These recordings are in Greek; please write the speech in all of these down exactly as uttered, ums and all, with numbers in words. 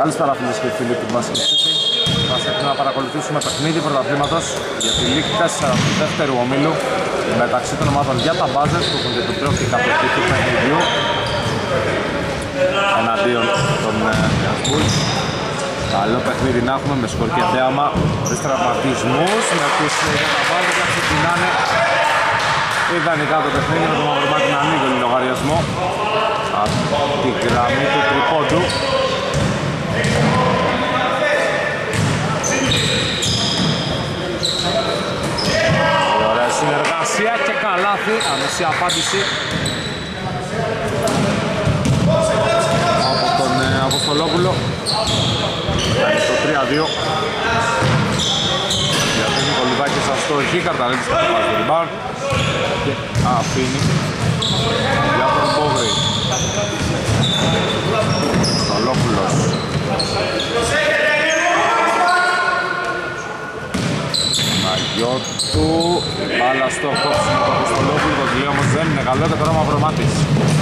Καλησπέρα φίλες και φίλοι του Basket City. Μας έρχεται να παρακολουθήσουμε παιχνίδι πρωταθλήματος για τη League τέσσερα του δεύτερου ομίλου μεταξύ των ομάδων για τα Buzzers που έχουν και την πρώτη κατοχή του παιχνιδιού εναντίον των Bulls. Καλό παιχνίδι να έχουμε με σκορ και θέαμα, χωρίς τραυματισμούς, με τους για τα Buzzers να ξεκινάνε ιδανικά το παιχνίδι με το μαυρομάτι να ανοίγει τον λογαριασμό από την γραμμή του τριπόντου. Ωραία συνεργασία και καλάθι, αμεσή απάντηση από τον ε, Αποστολόπουλο. Κάνει το τρία δύο. Διαθέτει το Λιβάκη σας στο αρχή, καταλήγει στο πάρει το rebound και αφήνει για τον Μπόγρη. Αποστολόπουλος. Μαγιώτου, η μπάλα στο κόψιμο του Αποστολόπουλου, το κλείο όμως δεν είναι καλό και τώρα Μαυρομάτης.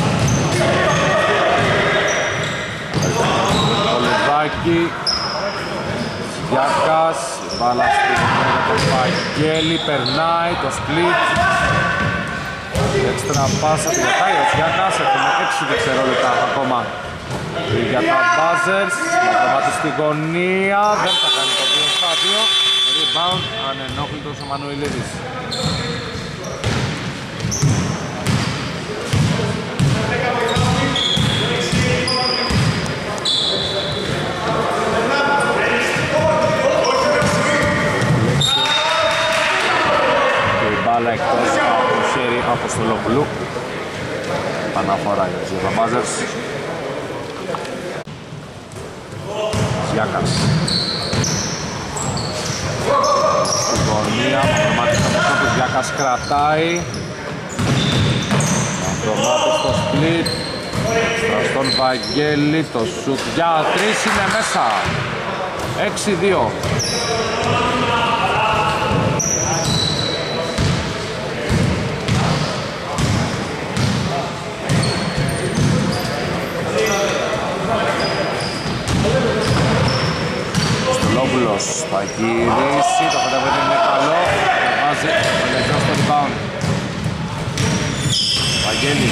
Το Λεβάκι, Γιάκας, η μπάλα στην μέρα του Βαγγέλη, περνάει το split. Έξτρα πάσα, τη γετάει ο Γιάκας, έχουμε έξι δευτερόλεπτα ακόμα για τα Buzzers. Μαυρομάτης στη γωνία, δεν θα κάνει το δύο στα δύο. Rebound, ανενόχλητος ο Μανουηλίδης. Και η μπάλα εκτός από το χέρι Αποστολόπουλου. Παναφορά για τους Buzzers. Γιάκας. Στην γωνία, Μαυρομάτης από αυτό που Γιάκας κρατάει. Μαυρομάτης στο split. Στον Βαγγέλη, το σουτ για τρεις είναι μέσα. έξι δύο. Στολόπουλος θα γυρίσει, το πέντε πέντε είναι καλό, βάζει ο Λεζός στο rebound. Βαγγέλης,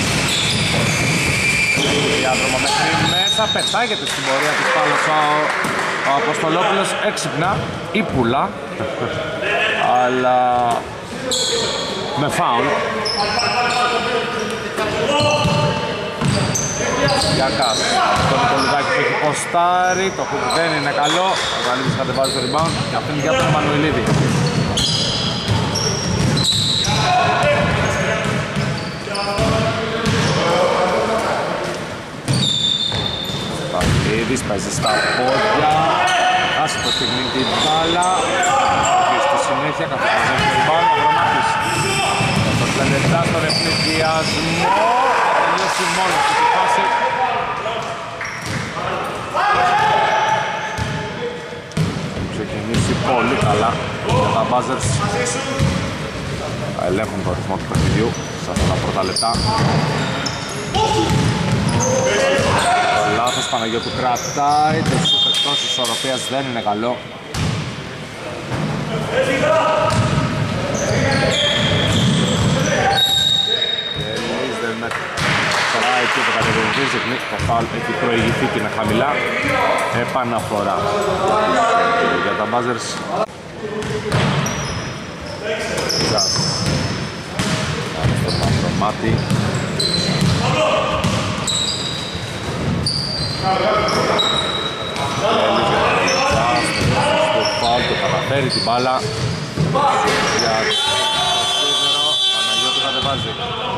έχει διάδρομο μέχρι μέσα, πετάγεται στην πορεία της πάλος ο, ο Αποστολόπουλος έξυπνα ή πουλά, αλλά με φάουλ. Γιάκας, τον Νικολουδάκη που έχει ποστάρει, το χουκ δεν είναι καλό. Ο Γαλίδης κατεβάζει το rebound και αφήνει για τον Εμμανουηλίδη. Γαλίδης παίζει στα πόδια, άσχητο στιγμή την μπάλα και στη συνέχεια καθώς το rebound ο Γραμμάτης. Το τελευταίο στον ευνηδιασμό, θα τελειώσει μόνος του τη φάση. Ξεκινήσει πολύ καλά για τα Buzzers. Ελέγχουν το ρυθμό του παιχνιδιού σε αυτά τα πρώτα λεπτά. Το λάθος Παναγιώτου κρατάει, το σουτ εκτός ισορροπίας δεν είναι καλό. Γελής δεν μετράει τίποτα κατεβολητής, το φάουλ έχει προηγηθεί και είναι χαμηλά. Επαναφορά για τα Buzzers. Τζας στο Μαυρομάτι. Στο φάουλ το καταφέρει την μπάλα. Για το σίδερο, Παναγιώτου κατεβάζει.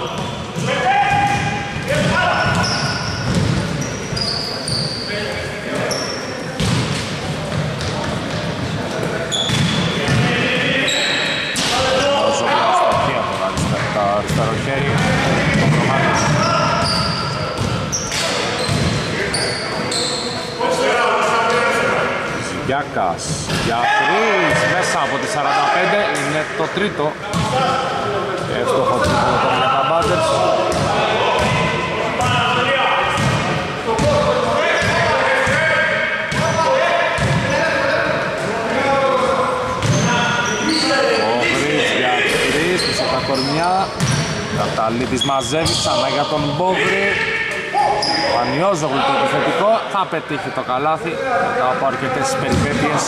Αριστερό χέρι, ο Μαυρομάτης. Ζυγιάκας για τρεις μέσα από τις σαράντα πέντε, είναι το τρίτο. Εύστοχο τρίτο για τα Buzzers. εννιά. Καταλήτης μαζεύει ξανά για τον Μπόγρη. Πανιόζογλου το επιθετικό, θα πετύχει το καλάθι μετά από αρκετές περιπέτειες.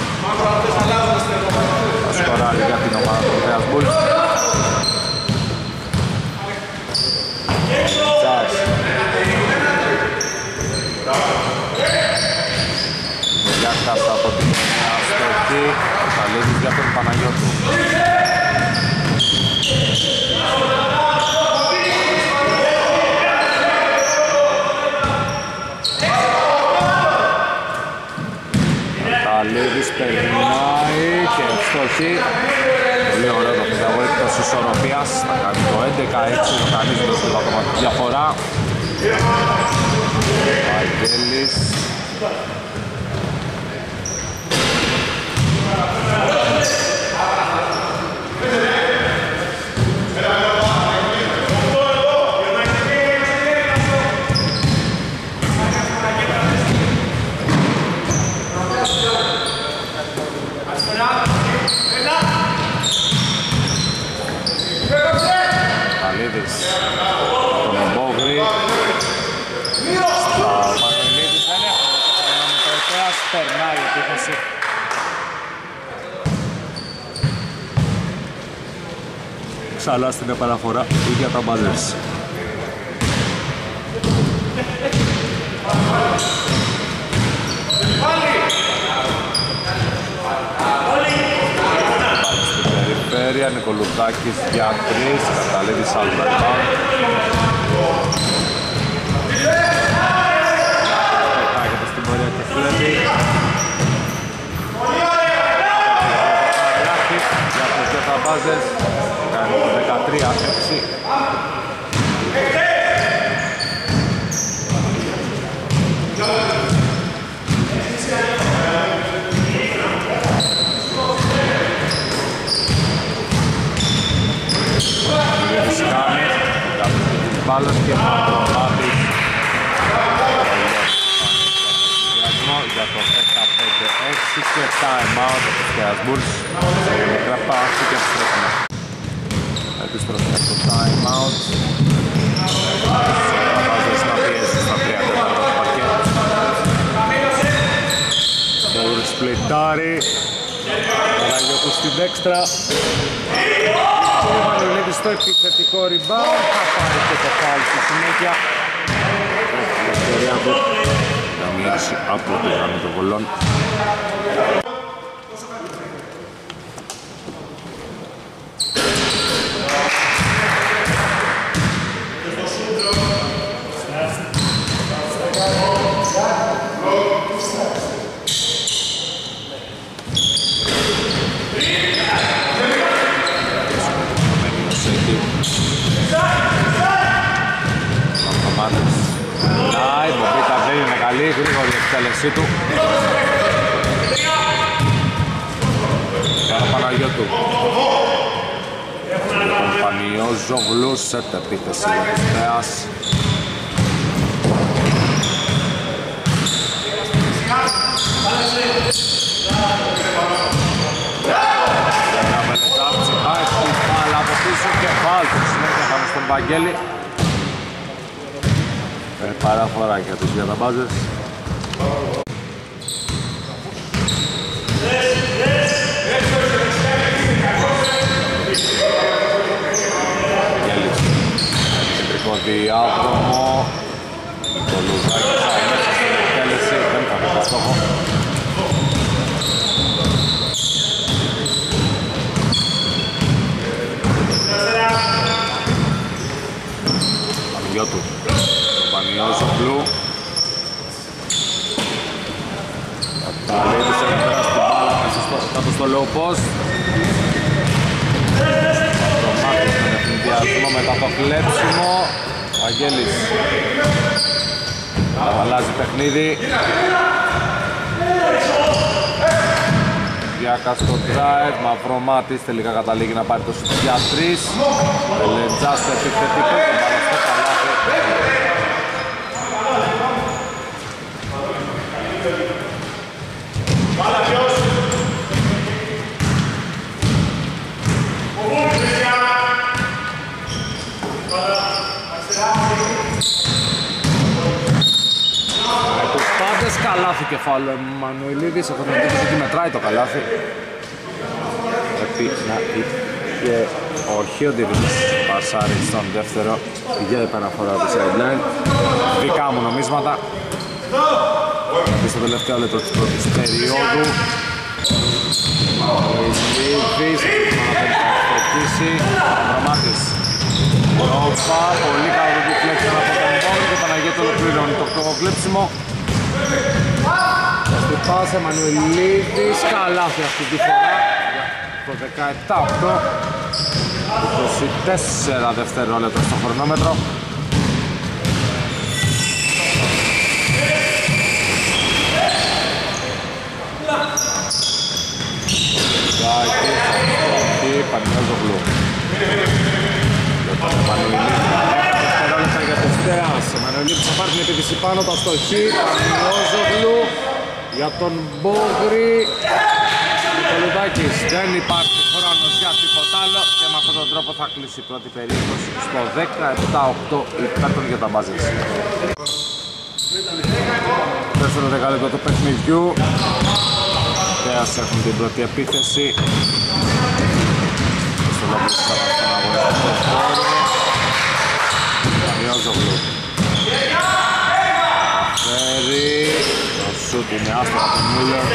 Θα σκοράρει για την ομάδα του Ρεάλ Μπουλ. Τσάς. Γιάκας από την αστοχή. Καταλήτης για τον Παναγιώτου. Καλίδης περνάει και ευστοχή. Πολύ ωραίο το πενταγό εκτός ισορροπίας. Θα κάνει το έντεκα έξι, το κανείς το αυτοματική διαφορά. Βαγγέλης. Καλίδης τον Μπόγρη. Στα Μανολίδης δεν έχουμε το χρονόμετρο επέας, περνάει η επίθεση. Ξανά στην επαναφορά για τα Buzzers. Περιφέρεια, Νικολουδάκης για τρεις, Καταλήτης άλλο rebound. Πετάγεται στην πορεία και φλέπει. Για τους δύο τα Buzzers, κάνει το δεκατρία έξι. Μπάλας και Μαυρομάτης για το δεκαπέντε έξι και time out από τους Ρεάλ Bulls. Μικρά πάση και επιστρέφουμε. Επιστρέφουμε στο time out. Βάζεις να πιέσεις στα τρία τέταρτα του παρκέτ. Μπόρις πλητάρει. Παναγιώτου στην δέξτρα. Ο Μανολίδης στο επιθετικό rebound, θα πάρει και το φάουλ στη συνέχεια. Ελευθερία του θα μοιάσει από το γραμμή των βολών. Νάι, Μπομπίτα δεν είναι καλή, γρήγορη εκτέλεσή του. Τώρα Παναγιώτου. Τον Πανιόζογλου σε επίθεση για τους Θεάς. Ένα μελετάψη, πάει στην μπάλα από πίσω και βάλτε συνέχεια πάνω στον Βαγγέλη. Παραφορά για τους για τα Buzzers. Γέλης. Κεντρικό διάδρομο. Το Λουζάκι θα μέσα στην εκτέλεση. Δεν θα βρει το στόχο. Παναγιώτου. Πανιόζογλου. Καταλήτης έχει περάσει την μπάλα μέσα στο, κάτω στο low post. Αυτομάτως στον ευθυνδιασμό μετά το κλέψιμο. Ο Αγγέλης αλλάζει παιχνίδι. Διάκας στο drive, Μαυρομάτης τελικά καταλήγει να πάρει το σουτ για τρεις. Πελετζάς στο επιθετικό, τον μπάλα στο καλάθι. καλάθι κεφάλαιο Εμμανουηλίδης, έχω την εντύπωση ότι μετράει το καλάθι. Πρέπει να είχε όχι ο Ντιβινής πασάρι στον δεύτερο για επαναφορά του sideline. Δικά μου νομίσματα. Και στο τελευταίο λεπτό της πρώτης περίοδου Εμμανουηλίδης θα στοχίσει. Αβραμάτης Ρόφα, πολύ καλό το κλέψιμο από τον Μπόγρη και Παναγιώτο ολοκληρώνει το κλέψιμο. Στην πάσα Εμμανουηλίδης, καλάθι αυτή τη φορά το δεκαεπτά οκτώ, είκοσι τέσσερα δευτερόλεπτα στο χρονόμετρο. Γκάκη, Φωτή, Πανιώζογλου. Λοιπόν, Εμμανουηλίδης, δευτερόλεπτα για τους Θέας. Εμμανουηλίδης θα πάρει την επίθεση πάνω, το αστοχή, Πανιώζογλου για τον Μπόγρη. Νικολουδάκης, δεν υπάρχει χρόνος για τίποτα άλλο και με αυτόν τον τρόπο θα κλείσει η πρώτη περίοδος στο δεκαεπτά οκτώ υπέρ των για τα Buzzers. Δεύτερο δεκαλεπτό του παιχνιδιού. Θέας έχουν την πρώτη επίθεση. Στο λόγο της κατάστασης των αγώνες του χώρου. Πανιώζογλου. Αφέρει. Το σούτ είναι άστο από τον Μούλερ.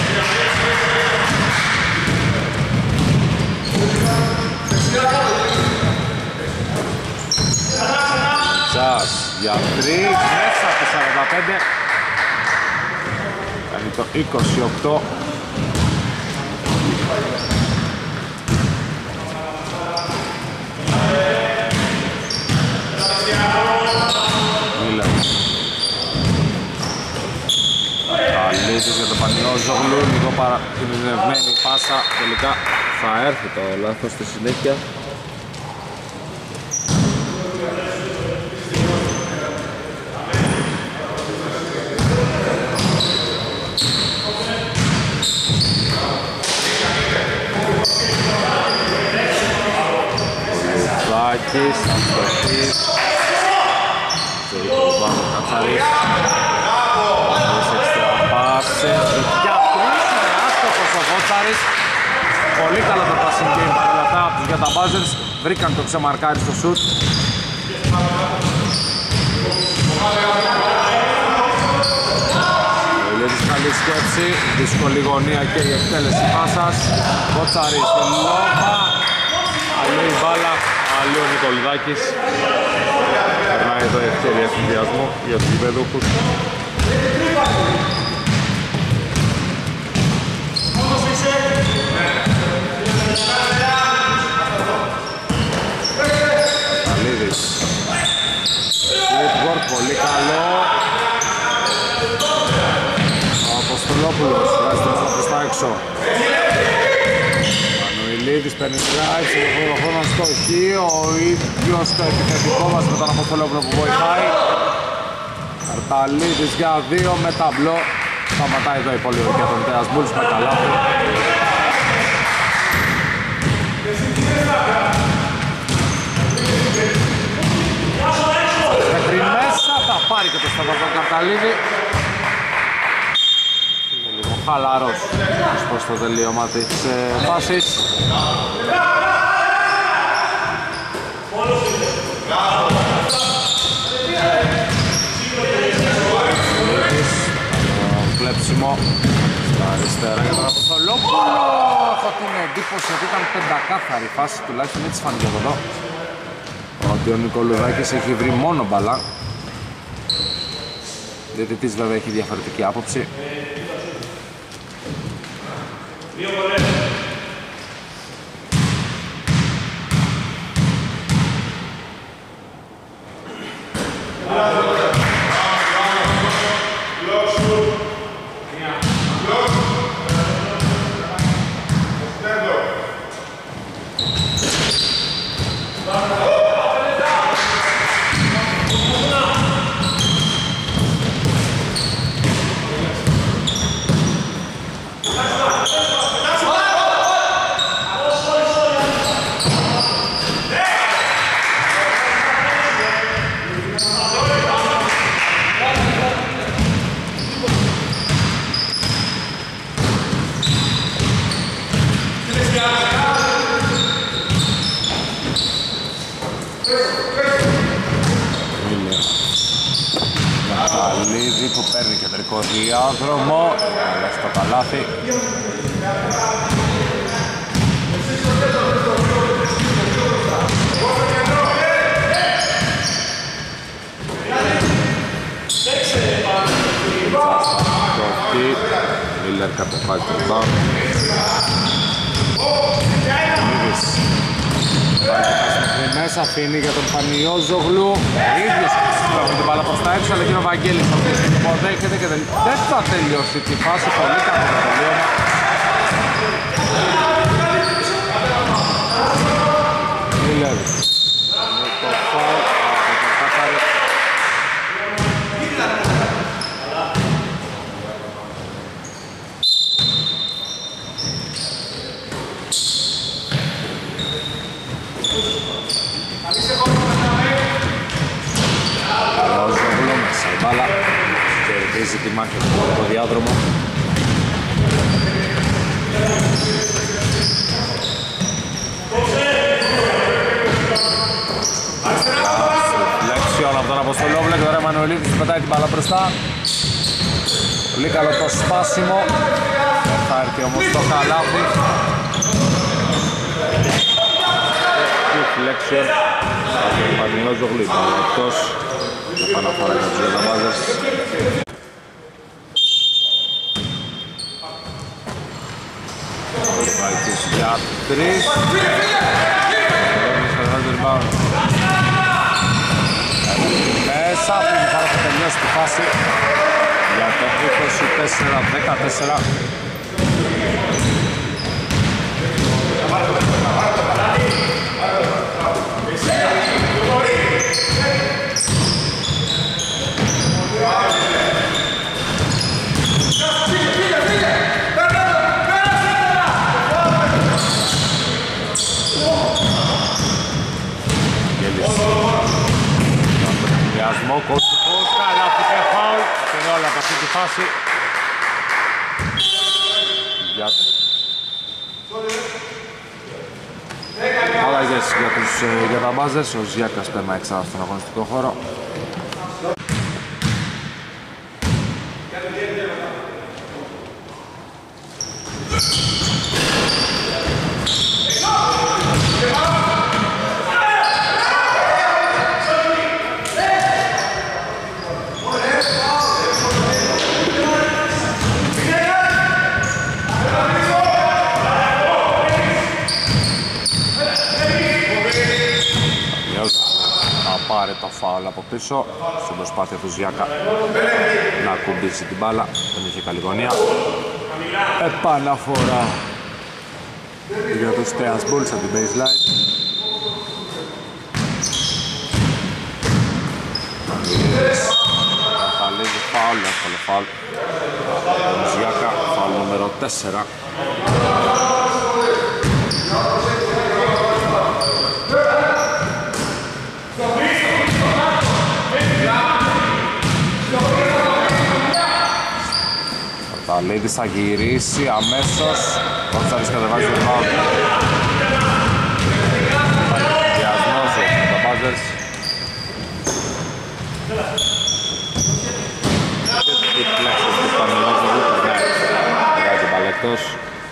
Τσάς για τρεις, μέσα από σαράντα πέντε. Κάνει το είκοσι οκτώ. Μίλερ. Καλύτης για το Πανιώζογλου, λίγο παρακινδυνευμένη πάσα, τελικά θα έρθει το λάθος στη συνέχεια. Ζάκης, Αντοχής, Ζωρικοβάνο, Κατσαρής, Πανιώζης εξτρα πάσες, για τρεις, είναι άστοχος ο Βότσαρης. Πολύ καλό το passing game παρόλα αυτά από τους για τα Buzzers, βρήκαν το ξεμαρκάρι στο σουτ. Ελίδης καλή σκέψη, δύσκολη γωνία και η εκτέλεση πάσας. Βότσαρης στην λόμπα, αλλού η μπάλα, αλλού ο Νικολουδάκης. Περνάει εδώ η ευκαιρία συνδυασμού για τους γηπεδούχους. Καλίδης. Footwork, πολύ καλό. Ο Αποστολόπουλος βγάζει την προς τα έξω. Μανουηλίδης παίρνει drive, σε αυτό χρόνο στο χείο, ο ίδιος το επιθετικό μας με τον Αποστολόπουλο που βοηθάει. Καρταλίδης για δύο με ταμπλό. Σταματάει εδώ η πολυορκία των Τέας Bulls με καλάθι. Μέχρι μέσα θα πάρει και το σταματό Καρταλίδη. Είναι λίγο χαλαρός προς το τελείωμα της φάσης. Κλέψιμο στα αριστερά για τον Αποστολόπουλο. Έχω την εντύπωση ότι ήταν πεντακάθαρη φάση, τουλάχιστον έτσι φάνηκε από εδώ. Ότι ο Νικολουδάκης έχει βρει μόνο μπαλά. Διαιτητής βέβαια έχει διαφορετική άποψη. παίρνει κεντρικό διάδρομο, αλλά στο καλάθι. Μίλλερ κατεβάζει τον μπαμ. Μίδης βάζει μέσα, αφήνει για τον Πανιόζογλου. Ίδιος με την μπάλα προς τα έξω, αλλά και ο Βαγγέλης αυτός το αποδέχεται και δεν, δεν θα τελειώσει τη φάση. Πολύ καλό το τελείωμα. Μίλλερ με το φάουλ από τον Κάκαρη. Ρόζογλου μέσα η μπάλα, κερδίζει τη μάχη από το διάδρομο. Φλέξιον από τον Αποστολόβλε και τώρα Εμμανουελίδης πετάει την μπάλα μπροστά. Πολύ καλό το σπάσιμο, θα έρθει όμως το καλάθι. Φλέξιον από τον Πανιόζογλου, μπάλα εκτός. Επαναφορά για τους Γεταμπάζερς. Βάιτης για τρεις. Μέσα, πριν πάρα που τελειώσει τη φάση για το είκοσι τέσσερα δεκατέσσερα. Κότσικος, καλά και φάουλ και όλα από αυτή τη φάση για... Αλλαγές για τους Γεταμπάζερς, ο Ζιάκας παίρνει εξάδα στον αγωνιστικό χώρο. Πάρε το φάουλ από πίσω στην προσπάθεια του Ζιάκα να κουμπίσει την μπάλα, δεν είχε καλή γωνία. Επαναφορά για τους Στέας Bulls από την baseline. Καθαλίζει φάουλ, εύκολο φάουλ τον Ζιάκα, φάουλ νούμερο τέσσερα. Λίδης θα γυρίσει αμέσως. Ο Τσάρης κατεβάζει τον μπάλ. Διασμός για τα Μπάζερς. Και τη φλέξη του Πανιόζογλου. Βγάζει μπάλ εκτός.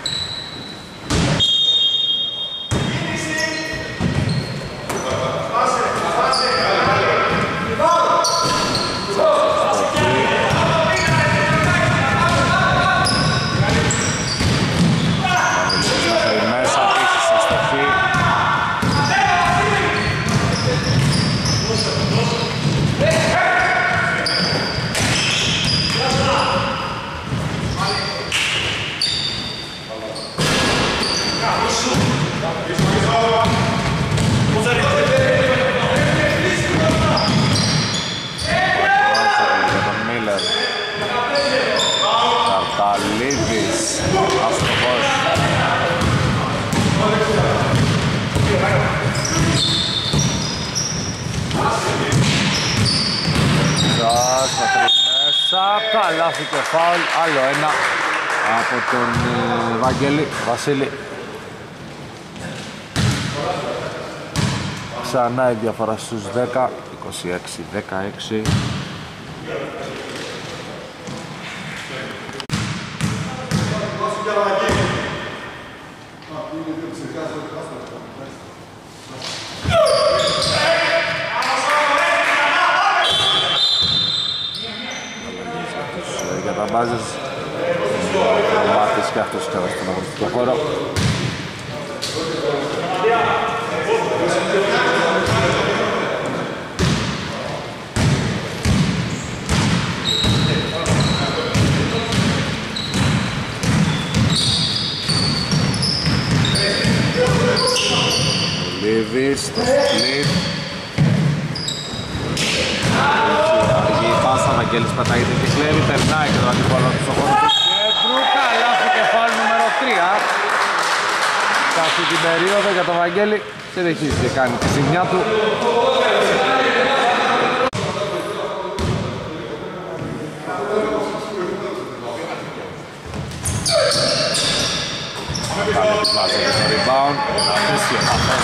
Καρταλίδης, αστοχός. Σας θα τρεις μέσα, καλάθι και φάουλ, άλλο ένα από τον ε, Βαγγέλη Βασίλη. Ξανά η διαφορά στους δέκα, είκοσι έξι δεκαέξι. Για τα μπάζες ο Μάτης και αυτός και στον αγωνιστικό χώρο. Λίβης, το σπλίτ. Αργή πάσα, Βαγγέλης πατάγεται και κλέβει, περνάει και το αντίπολο του στο χώρο του κέντρου. Καλάθι και φάουλ νούμερο τρία. Σε αυτή την περίοδο για τον Βαγγέλη συνεχίζει και κάνει τη ζημιά του. Κάνει τη βάζα και το rebound. Αυτές οι επαφές.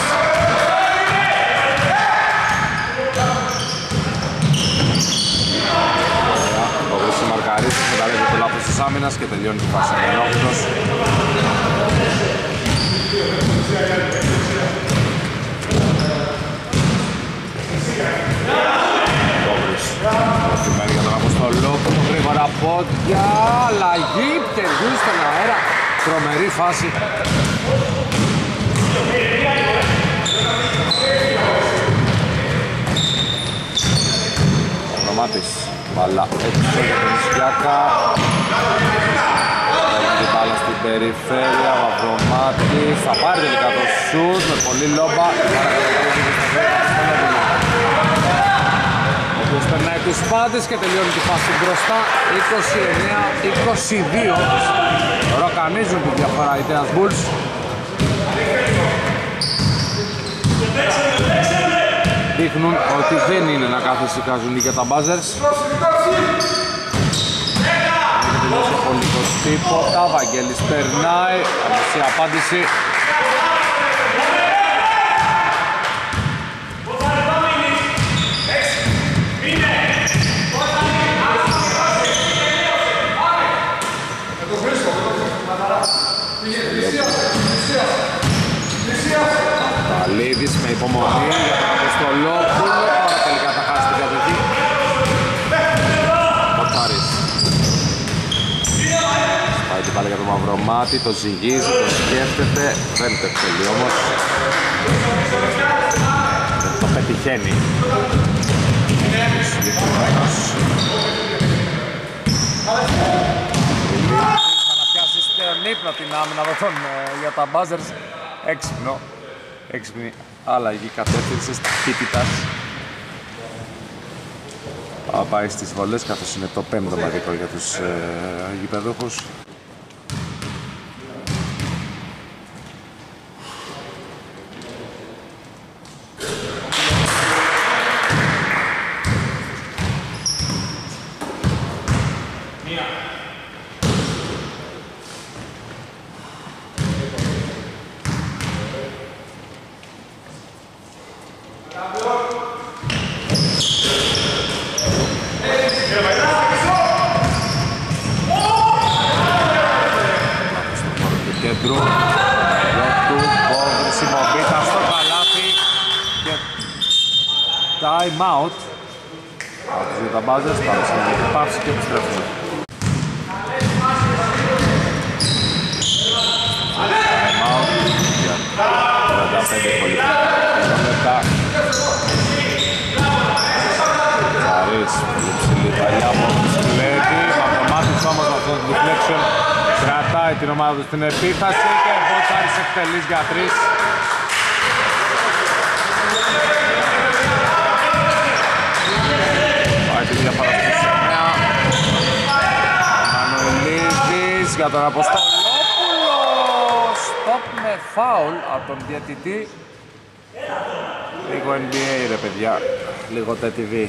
Ο Βρύση Μαρκαρίσης μεταλλεύει το λάθος της άμυνας και τελειώνει τη φάση ενόχλητος. Προκειμένου για τον Αποστολό, το γρήγορα πόδια, αλλαγή, πτεργούν στον αέρα, τρομερή φάση. Ο Ρωμάτης, μπάλα έξω για τον Ισιάκα. Έχει την μπάλα στην περιφέρεια, ο Αβρωμάτης, θα πάρει τελικά το σουτ με πολύ λόμπα. Περνάει τους πάντες και τελειώνει τη φάση μπροστά, είκοσι εννέα είκοσι δύο. Ροκανίζουν τη διαφορά οι Τέας Bulls. Δείχνουν ότι δεν είναι να καθησυχάζουν και τα buzzers. Δεν τελειώσει απολύτως τίποτα, Βαγγέλης περνάει, αμεσή απάντηση. Καλίδης με υπομονή για τον Αποστολόπουλο. Τώρα τελικά θα χάσει την κατοχή. Ο Τσάρης πάει την πάλι για τον Μαυρομάτη, το ζυγίζει, το σκέφτεται. Δεν το θέλει όμως. Δεν το πετυχαίνει. Συγκεκριμένος. Θα να πιάσει στον ύπνο την άμυνα για τα buzzers. Έξυπνο. Έξυπνη αλλαγή κατεύθυνσης ταχύτητας. Θα πάει στις βολές καθώς είναι το πέμπτο μαγικό για τους ε, γηπεδούχους. Time out. Άκουσε τα μπάζες, πάμε σε μια παύση και επιστρέφουμε. Time out για τριάντα πέντε λεπτά. Τσαρής, πολύ ψηλή παλιά από τη Σκλέτη. Μαυρομάτης όμως με αυτό το deflection κρατάει την ομάδα του στην επίθεση και ο Τσαρής εκτελείς για τρεις. Πάει τη διαφορά στις εννέα. Μανουελίδης για τον Αποστολόπουλο. Στοπ με φάουλ από τον διαιτητή. Λίγο N B A ρε παιδιά, λίγο T T V.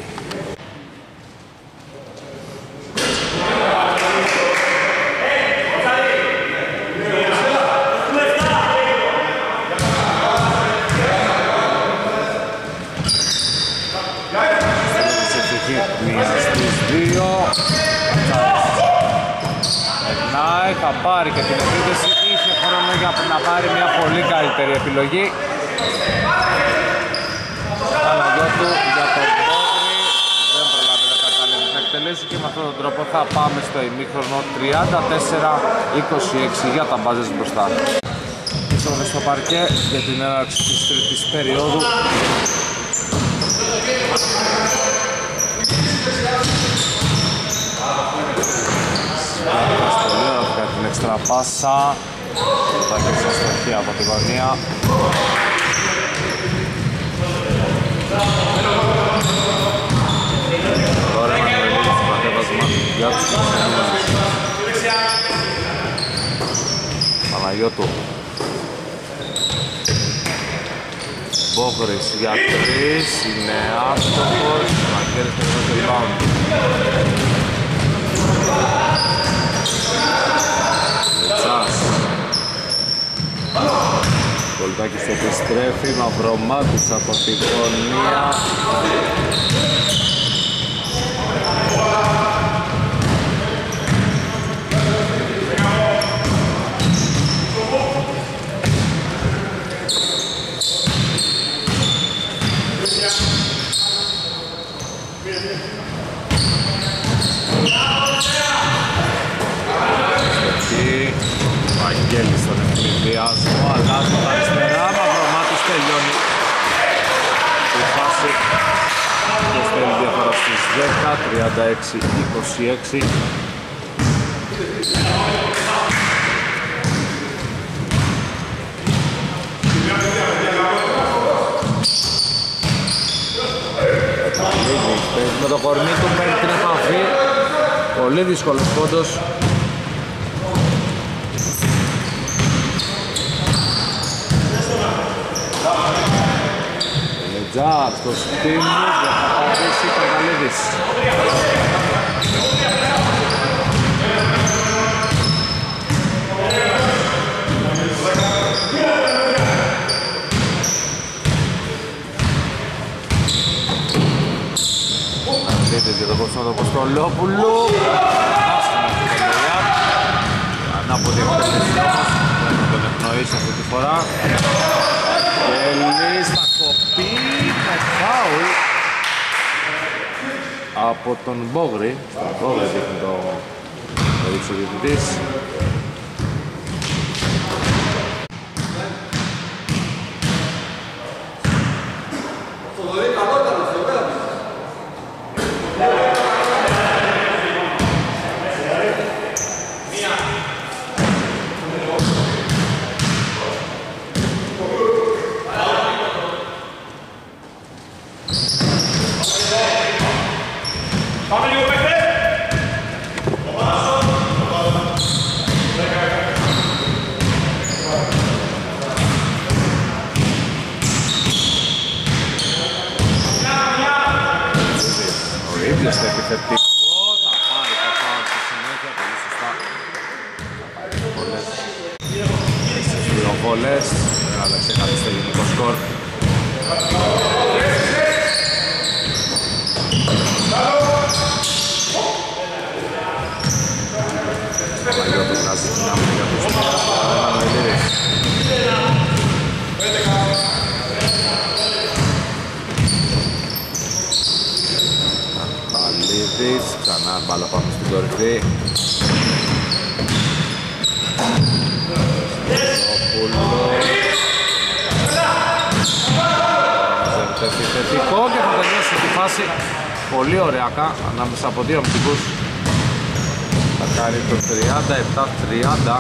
Μία στις δύο. Περνάει, θα θα πάρει και την επίθεση, είχε χρόνο για να πάρει μια πολύ καλύτερη επιλογή. Παναγιώτου για τον Μπόγρη, δεν προλάβει να καταλήξει να εκτελέσει και με αυτόν τον τρόπο θα πάμε στο ημίχρονο τριάντα τέσσερα είκοσι έξι για τα μπάζες μπροστά. Πίσω στο παρκέ για την έναρξη της τρίτης περίοδου. Πολύ ωραία την έξτρα πάσα. Θα έχει αστοχή από τη γωνία. Τώρα Μανουελίδης στο κατέβασμα για τους Κωνσταντίνους. Παναγιώτου. Μπόγρης για τρεις, είναι άστοχος, Μακέρης και το rebound. Λετσάς. Κολτάκης επιστρέφει, Μαυρομάτης από τη γωνία. Βαγγέλης στον ευθυνδιασμό, αλλά στον αριστερά, Μαυρομάτης τελειώνει τη φάση και στέλνει διαφορά στις δέκα, τριάντα έξι είκοσι έξι. Με το κορμί του παίρνει την επαφή, πολύ δύσκολος πόντος. Λετζά στο στήμου, δεν θα πατήσει Καργαλίδης. Δείτε και το κόστο του Αποστολόπουλου. Ανάποδη εκτέλεση όμως, δεν τον ευνοήσει αυτή τη φορά. Κέλλης θα κοπεί με φάουλ από τον Μπόγρη. Στον Μπόγρη δείχνει το περίπτωση ο διαιτητής. Ξανά μπάλα πάνω στην κορυφή. Θετικό και θα τελειώσει τη φάση πολύ ωραία ανάμεσα από δύο αμυντικούς. Θα κάνει το τριάντα επτά τριάντα.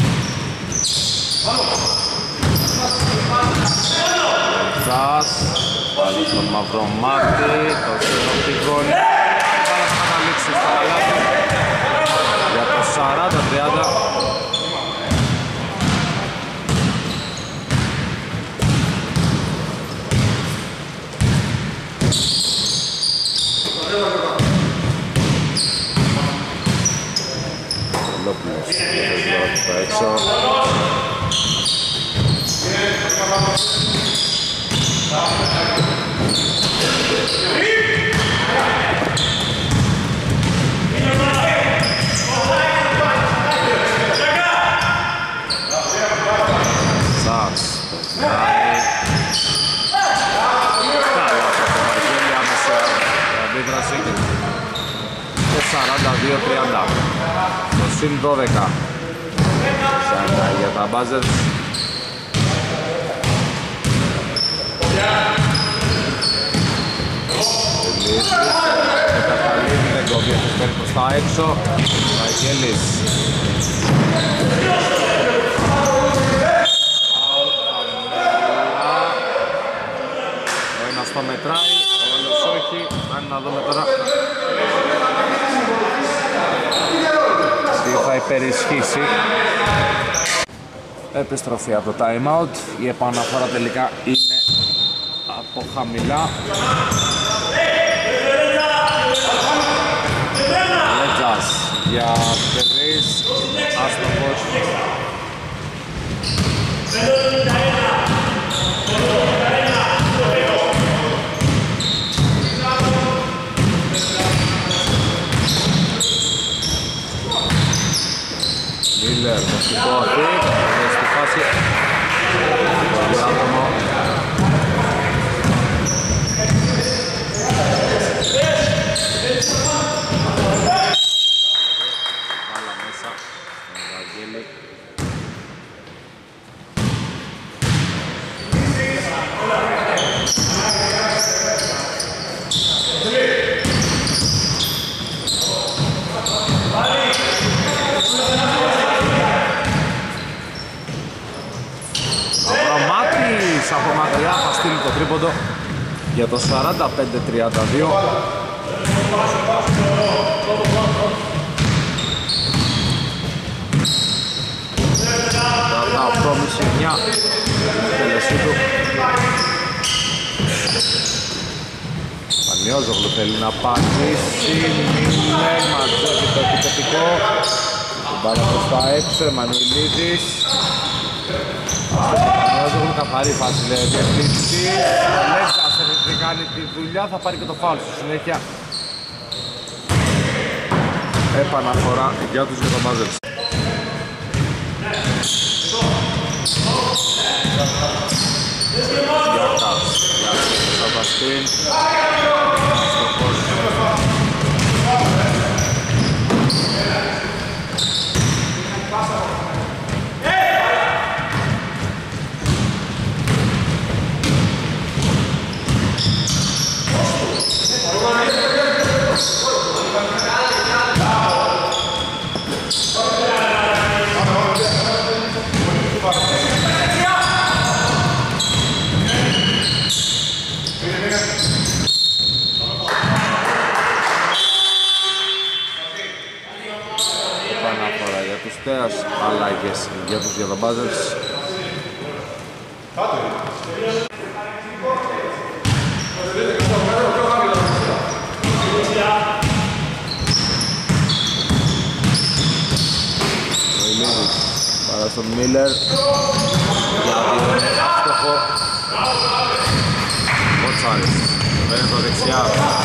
Σας πάλι στον Μαυρομάτη, το συνοπτικόν θα καταλήξει στο καλάθι για το σαράντα τριάντα. Λόπουλος θα έξω. συν δώδεκα. Ξανά για τα buzzers. Ελίσης, με Καφαλίνη, δεν κόβει, αυτός παίρνει προς τα έξω. Βαγγέλης. Ο ένας το μετράει, ο άλλος όχι. Αν να δούμε τώρα τι θα υπερισχύσει. Επιστροφή από το time out. Η επαναφορά τελικά είναι από χαμηλά. Λέτζας για τρεις, άστοχος. Μίλλερ, το σηκώθει, είναι στη φάση. Πολύ άτομο. Βάλα μέσα, τον Βαγγέλη. Αβραμάτης από μακριά θα στείλει το τρίποντο για το σαράντα πέντε τριάντα δύο. Κατά πρόμηση εννιά την εκτέλεσή του. Πανιόζογλου θέλει να πατήσει, Μίλλερ μαζεύει το επιθετικό. Την μπάλα προς τα έξω, Εμμανουηλίδης. Πανιόζογλου, καθαρή φάση λέει διευθύνση. Ο Λέγκας δεν κάνει τη δουλειά, θα πάρει και το φάουλ στη συνέχεια. Επαναφορά για τους γετομάζες. Γιάκας, Γιάκας, Σαβαστίν, Αστοχός. Επαναφορά για τους τέας, αλλαγές για τους γεδομπάζερς. Νοηλίδης παρά στον Μίλλερ για την άστοχο. Κοτσάρης παίρνει το δεξιά.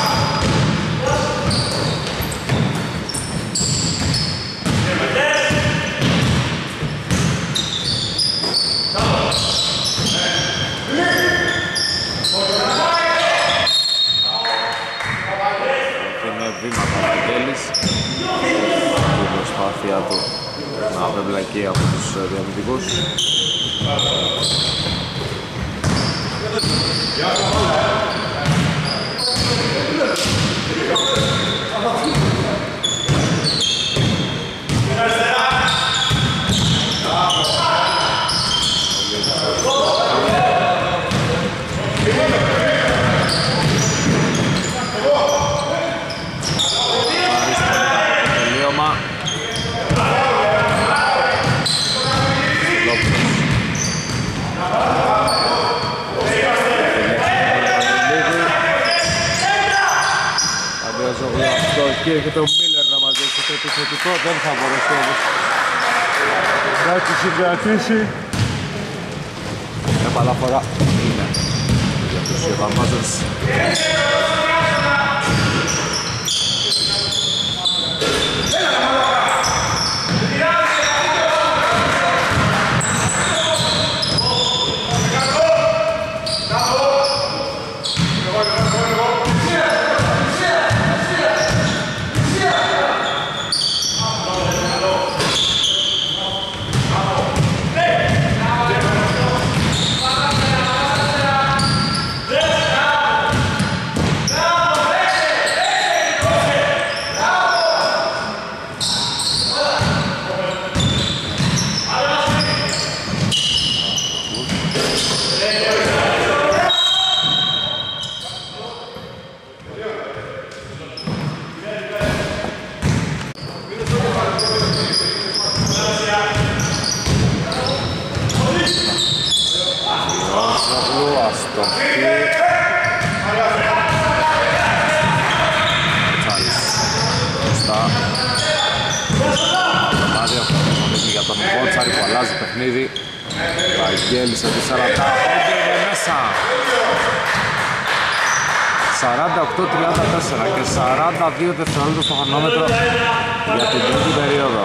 Βήματα Βαγγέλης, η προσπάθεια του να απεμπλακεί από τους διαμυντικούς. Και έρχεται ο Μίλλερ να μαζέψει το επιθετικό, δεν θα μπορέσει όμως να τη συγκρατήσει. Επαναφορά είναι για τους Γεδομπάζερς. αστοχή. Τσάρις μπροστά. Το μάδι αυτό για τον Βότσαρη που αλλάζει παιχνίδι. Βαγγέλης επί σαράντα πέντε είναι μέσα. σαράντα οκτώ τριάντα τέσσερα και σαράντα δύο δευτερόλεπτα στο χρονόμετρο για την τρίτη περίοδο.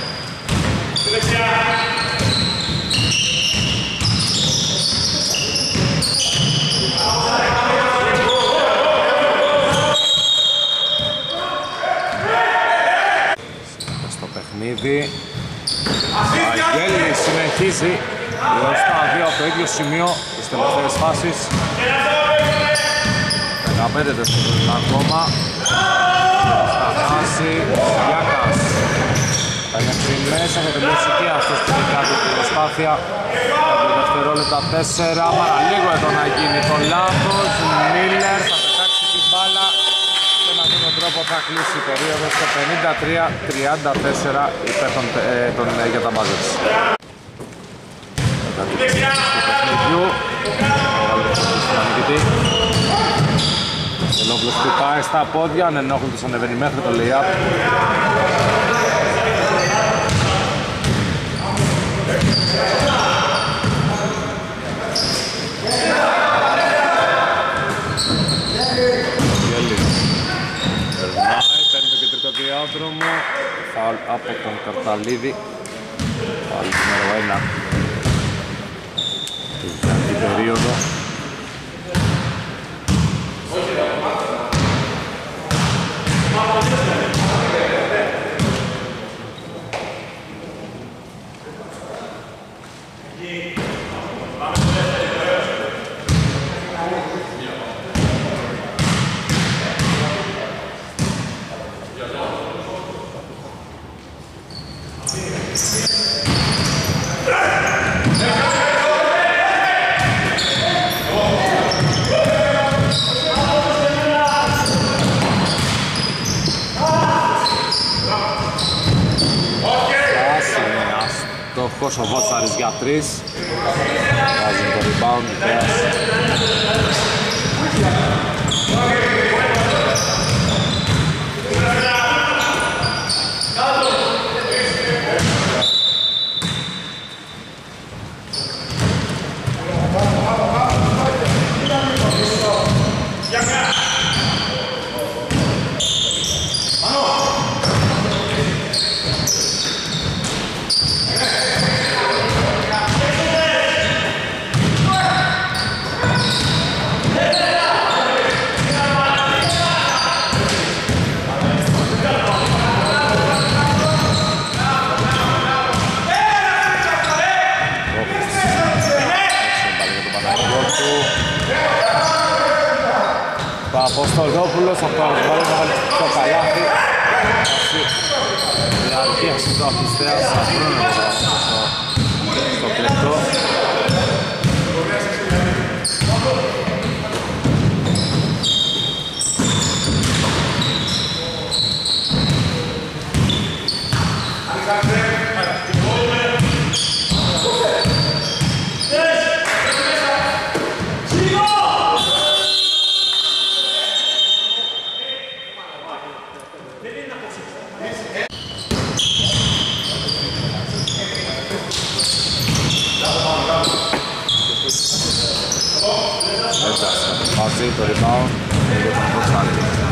Στο παιχνίδι Βαγγέλης συνεχίζει μπροστά δύο από το ίδιο σημείο στις τελευταίες φάσεις. δεκαπέντε δευτερόλεπτα ακόμα. Θα χάσει Γιάκας. Θα είναι πριν μέσα, θα τελειώσει και αυτός την δεκάτη την προσπάθεια. πέντε δευτερόλεπτα τέσσερα, παραλίγο εδώ να γίνει το λάθος. Μίλλερ θα πετάξει την μπάλα και με αυτόν τον τρόπο θα κλείσει η περίοδο στο πενήντα τρία τριάντα τέσσερα υπέρ των, ε, των, ε, για τα μπάζετς. Μετά την κλείσει του παιχνιδιού, Ελόπουλος που πάει στα πόδια, ανενόχλητος ανεβαίνει μέχρι το lay-up. Γέλης περνάει, παίρνει το κεντρικό διάδρομο. Φάουλ από τον Καρταλίδη. Φάουλ νούμερο ένα για την περίοδο. Ο Βότσαρης για τρεις. Βάζει το rebound, πέρασε. Αποστολόπουλος, αυτό να βάλει να βάλει το καλάθι. Διαρκεία στο Απιστέας, αφρόνω στο πλεκτό. Το rebound για τον Βότσαρη.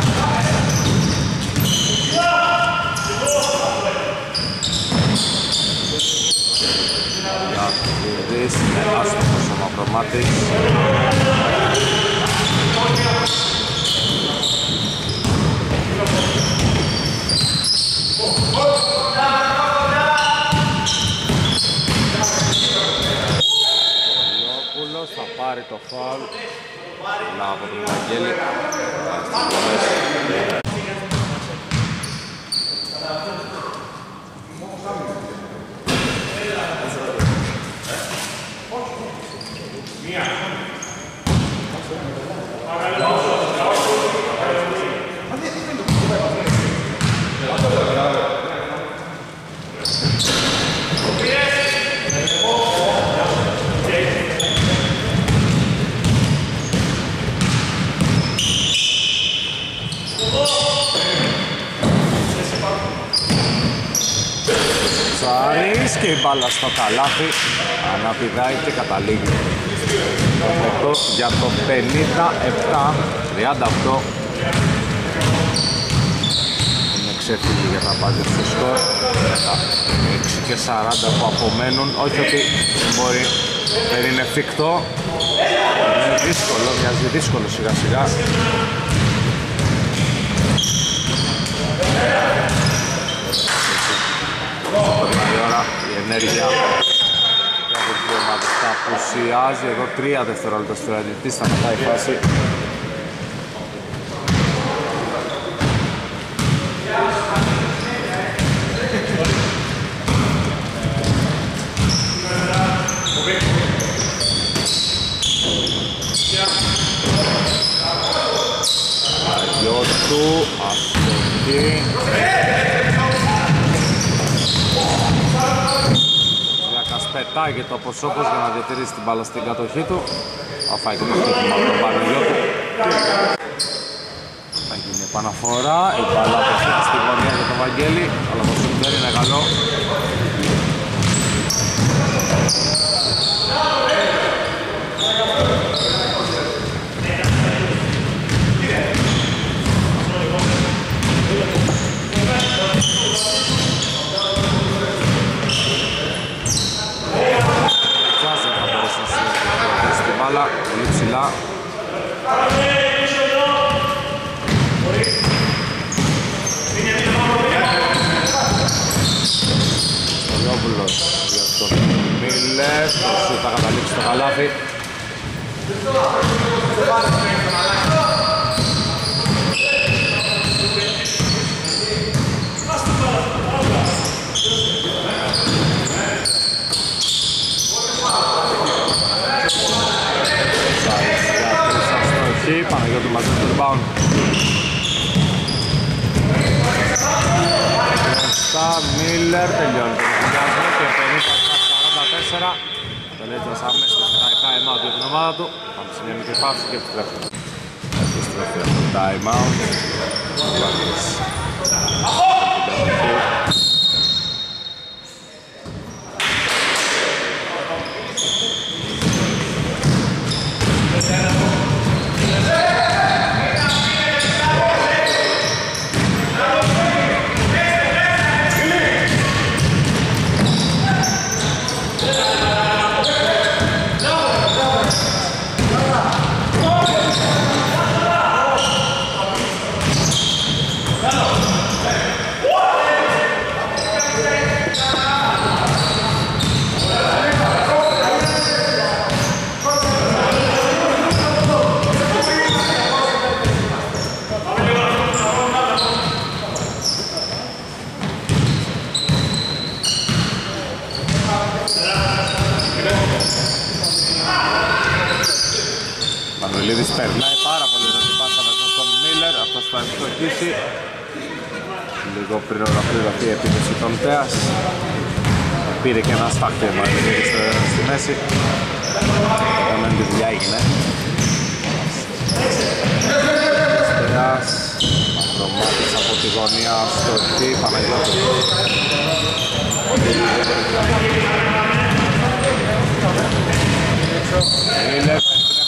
Για Κουρδής είναι άστοχος ο Μαυρομάτης. Πολιόπουλος θα πάρει το φάουλ από τον Βαγγέλη. Σάρης και η μπάλα στο καλάθι αναπηδάει και καταλήγει το λεπτό για το πενήντα επτά τριάντα οκτώ. Είναι ξέφυγη για τα πάντα στο σκορ με τα έξι και σαράντα που απομένουν. Όχι ότι δεν μπορεί, δεν είναι εφικτό, είναι δύσκολο, μοιάζει δύσκολο σιγά σιγά. Περνάει η ώρα, η ενέργεια και από τις δύο ομάδες θα απουσιάζει. Εδώ τρία δευτερόλεπτα στο ραντιτή, σταματάει η φάση. Αγιώτου, αστοχή. Πετάγει το Ποσόπος για να διατηρήσει την μπάλα στην κατοχή του. Θα φάει και το χτύπημα από τον Παναγιώτου. Θα γίνει επαναφορά. Η μπάλα αποφύγει στη γωνία για τον Βαγγέλη, αλλά το σουτ δεν είναι καλό. Πολύ ψηλά. Στολιόπουλος για τον Μίλερ. Το σουτ θα καταλήξει στο καλάθι. Παναγιώτου μαζί με το rebound. Στα Μίλλερ τελειώνει το συνδυασμό και πενήντα σαράντα τέσσερα. Τελέτρας αμέσως ζητάει time out για την ομάδα του. Πάμε σε μια μικρή παύση και επιστρέφουμε. Επιστρέφει από το time out. Μανουηλίδης περνάει πάρα πολύ να την πάσα μέσα στον Μίλλερ. Αυτός θα ευστοχίσει. Λίγο πριν ολοκληρωθεί η επίθεση των Τέας. Πήρε και ένα στάχτη ο Μανουηλίδης στη μέση. Όταν τη δουλειά έγινε. Τέας. Μαυρομάτης από τη γωνία στο τι. Παναγιώτου. Μίλλερ.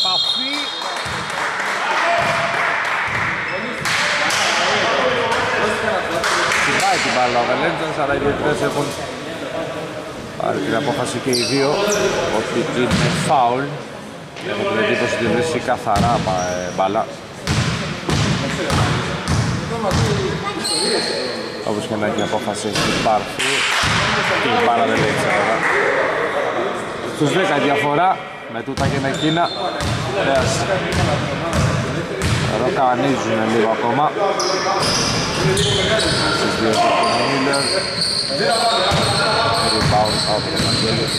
Συμπάει την μπάλα ο Βελέντζας, αλλά οι διαιτητές έχουν πάρει την απόφαση και οι δύο ότι είναι φάουλ. Έχω την εντύπωση ότι βρίσκει καθαρά μπάλα. Όπως και να έχει απόφαση έχει πάρθει και η μπάλα δεν λέει ξέρα. Στους δέκα διαφορά με τούτα και με εκείνα. Εδώ κανίζουν λίγο ακόμα. Στις δύο του Μίλλερ. Rebound από τον Αγγέλη.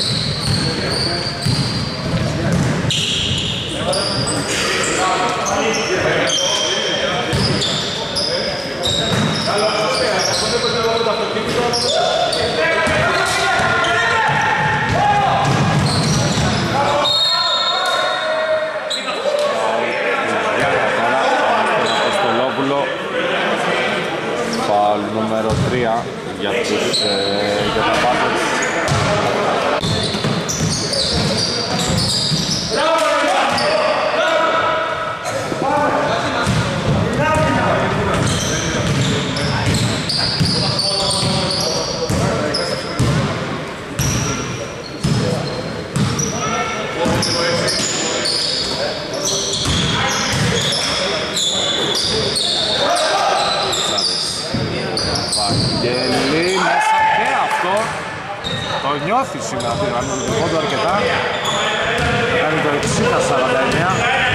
Νούμερο τρία για, τους, ε, για τα πάντα Buzzers. Βαγγέλη μέσα και αυτό το νιώθει σήμερα τη γραμμή του πόντου αρκετά. Κάνει το εξήντα σαράντα εννέα.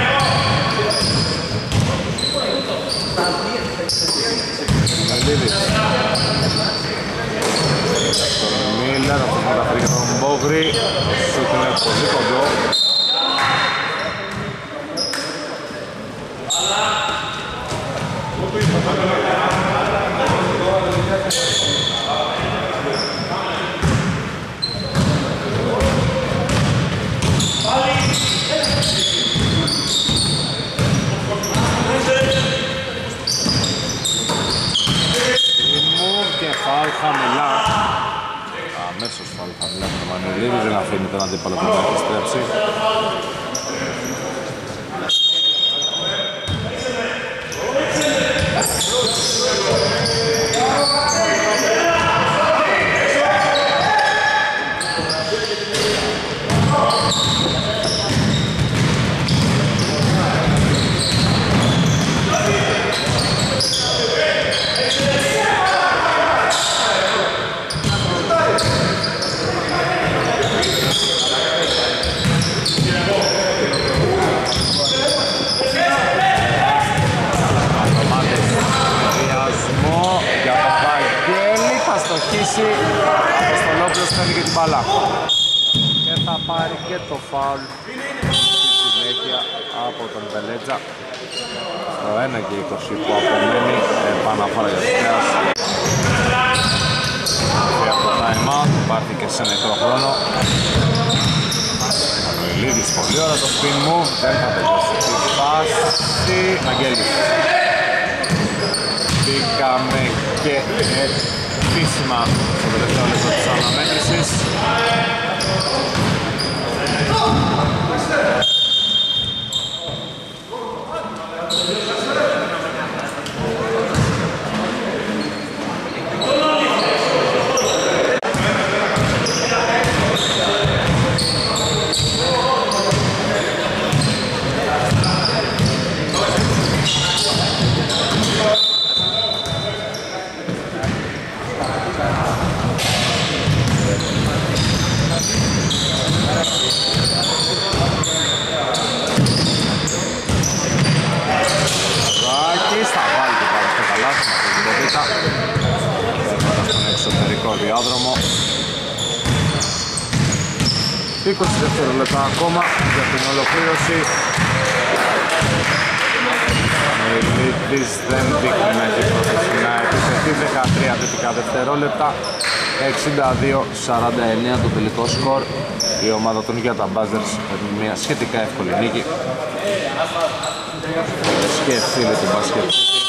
Μελίδης τον Μίλλερ, αυτός μεταφέρει και τον Μπόγρη. Το σούτ είναι πολύ κοντό. Χαμηλά, αμέσως φάουλ χαμηλά με τον Μανουλίδη, δεν αφήνει τον αντίπαλο του να επιστρέψει. Αποστολόπουλος παίρνει και την μπάλα και θα πάρει και το φάουλ στη συνέχεια από τον Βελέτζα στο ένα και είκοσι που απομένει επαναφορά για τους Θεάς. Και από το time out υπάρχει και σε νεκρό χρόνο. Μανουηλίδης πολύ ώρα το spin move, δεν θα τελειώσει τη φάση. Αγγέλης, μπήκαμε και επίσημα στο τελευταίο λεπτό της αναμέτρησης. Στον εξωτερικό διάδρομο είκοσι δευτερόλεπτα ακόμα για την ολοκλήρωση. Μελίτης δεν δείχνει να έχει πρόθεση να επιθεθεί. Δεκατρία δυτικά δευτερόλεπτα, εξήντα δύο σαράντα εννέα το τελικό σκορ. Η ομάδα των Utah Buzzers παίρνει μια σχετικά εύκολη νίκη και φίλοι του μπάσκετ